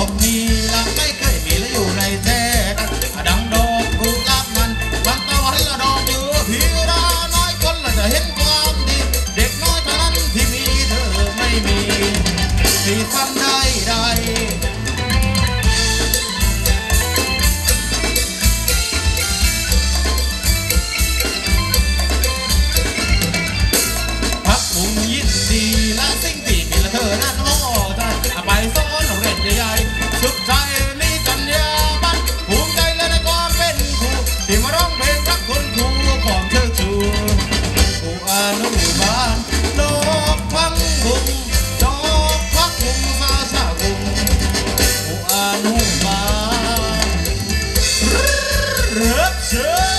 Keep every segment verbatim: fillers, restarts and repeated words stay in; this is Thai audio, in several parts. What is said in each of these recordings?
อกนี้ละไม่เคยมีและอยู่ในแท้ดังดอกกุหลาบนั้นวันตะวันละดอกอยู่พี่ราน้อยคนละจะเห็นความดีเด็กน้อยเท่านั้นที่มีเธอไม่มีที่ทำได้ได้พักบุญยินดีและสิ่งที่มีและเธอนั้นโอ้ใจไปซ้อนเรียนใหญ่สุดใจมีจัญญาบันภูมิใจและในความเป็นครูที่มาร้องเพลงรักคุณครูของเธอชูครูอนุบาลดอกพังบุญดอกพักบุญมาชาบุญครูอนุบาลเริ่มเชิญ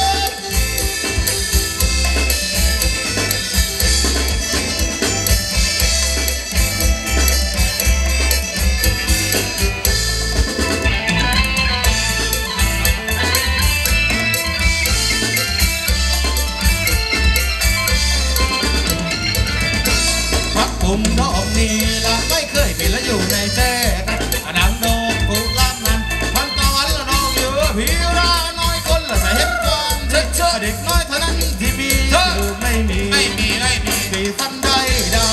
ผมดอกนี้ละไม่เคยมีและอยู่ในแท้ดังดอกกุหลาบนั้นวันตะวันละน้องอยู่พี่ราน้อยคนละจะเห็นความเชื่อเด็กน้อยเท่านั้นที่มีเธอไม่มีไม่มีไม่มีที่ทำได้ได้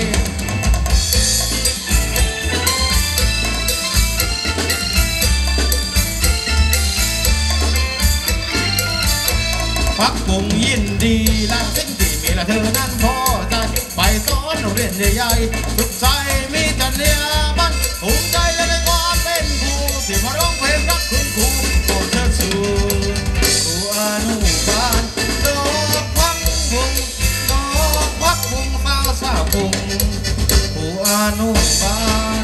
พักบุญยินดีและสิ่งที่มีและเธอนั้นพอใจไปสอนเรียนใหญ่ๆสุขใจมีจัญญาบันภูมิใจและในความเป็นครูที่มาร้องเพลงรักคุณครูโปรดเชิญชูครูอนุบาลดอกพักบุญดอกพักบุญฟ้าสาบุญครูอนุบาล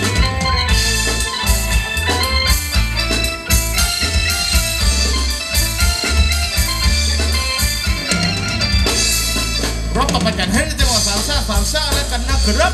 รบกับปัญญาให้ในจังหวัดสามชาติสามชาติและกันนะครับ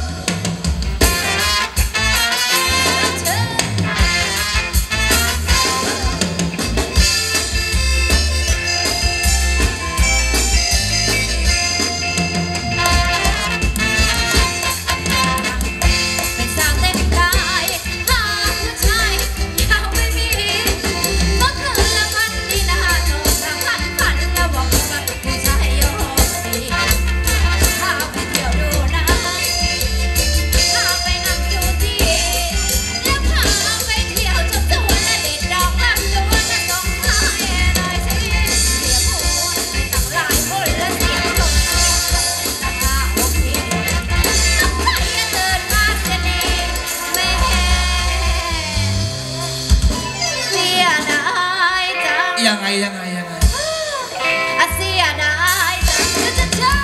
ยังไงยังไงยังไงอาเซียนายจะจะจะ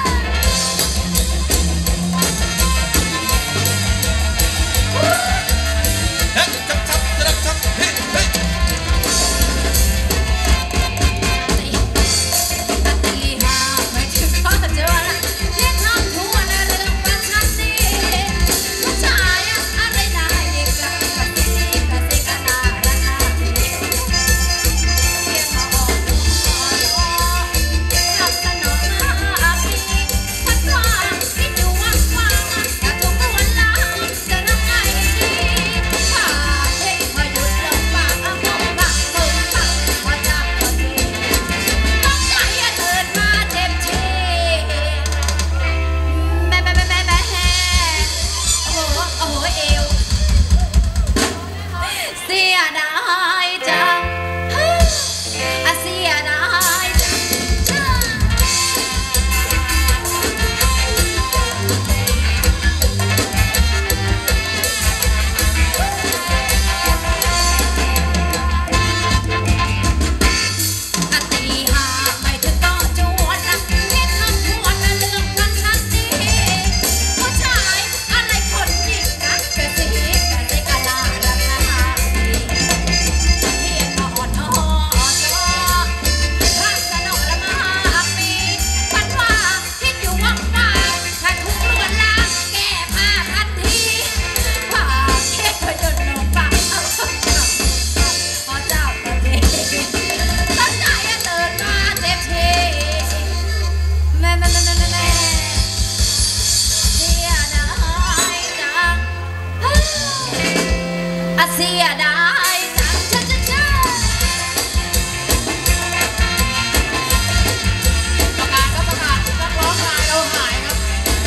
เฮ้ยจับจับจับจับเฮ้ยเฮ้ยตีหาไม่ถึงข้อเจอละเล่นน้ำทั่วในเรื่องปัญหาสิผู้ชายอะไรได้ดีกันกับสิกับสิกันนาดันนาสียดายจังเช่เช่เช่ประกาศครับประกาศนักร้องนายเราหายครับ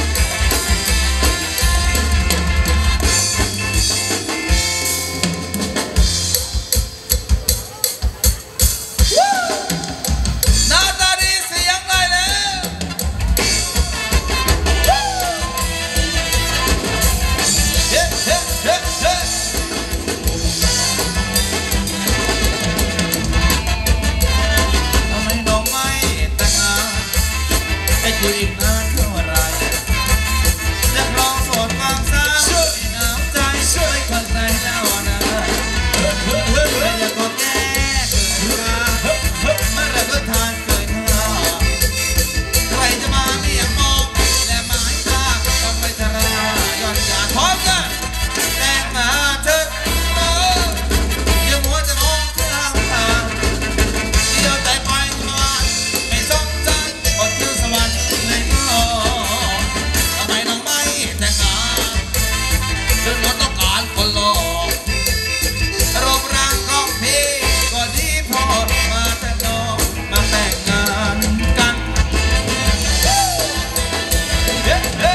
หน้าตาดีเสียงหน่อยแล้วเฮ้เฮ้เฮ้เฮ้ทำไมน้องไม่แต่งงานให้กูอีกนานเท่าไรนักร้องโสดบางสาวที่หนาวใจช่วยคนใจแล้วนะไม่อยากก็แก้เกินมาเมื่อไรก็ทานเกินข้าใครจะมาเรียกมองและหมายตาต้องไปทาราย้อนจากพร้อมกันแต่งมาเถอะเอออย่ามัวจะมองข้างทางเดียวใจไปจะมาไม่สนใจอดคือสวรรค์เลยน้องทำไมน้องไม่แต่งงานจนน้องต้องการคนหล่อรูปร่างของพี่ก็ดีพอมาแต่น้องมาแต่งงานกันเฮ้เฮ้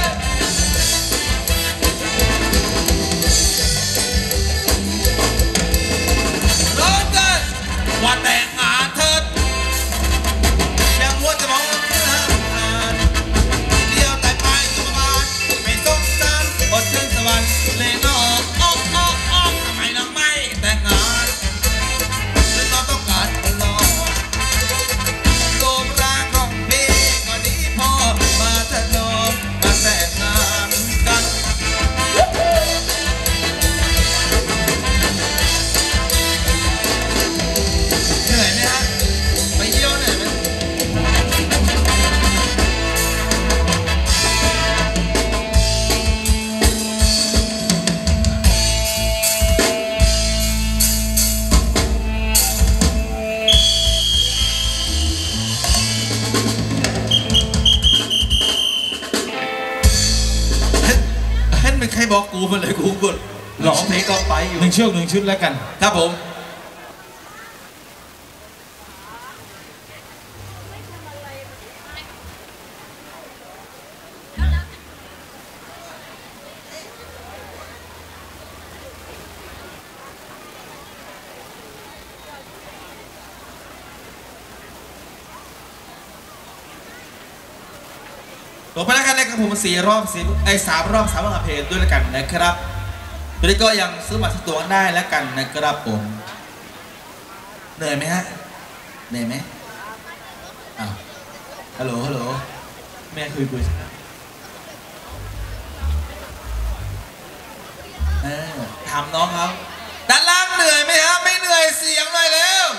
ร้องกันว่าแต่งงานเถิดยังมัวจะมองข้างทางเดียวแต่ไปตัวบ้านไม่สงสารอดถึงสวรรค์เลยน้องอ๊อกอ๊อกอ๊อกทำไมน้องไม่แต่งงานหรือน้องต้องการคนหล่อรูปร่างของพี่ก็ดีพอมาแต่น้องมาแต่งงานกันเหนื่อยไหมฮะไปเยี่ยวเหนื่อยไหมเห็นเป็นใครบอกกูมาเลยกูกดร้องเพลงต่อไปอยู่หนึ่งเชือกหนึ่งชุดแล้วกันครับผมต่อไปแล้วกันนะครับผมสี่รอบสี่ไอ้สามรอบสามวันเพลงด้วยแล้วกันนะครับตอนนี้ก็ยังซื้อบัตรตัวได้แล้วกันนะครับผมเหนื่อยไหมฮะเหนื่อยไหมอ้าวฮัลโหลฮัลโหลแม่คุยคุยเออถามน้องเขาด้านล่างเหนื่อยไหมฮะไม่เหนื่อยเสียงหน่อยเร็ว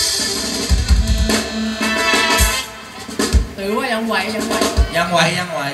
ถือว่ายังไหวยังไหวยังไหวยังไหว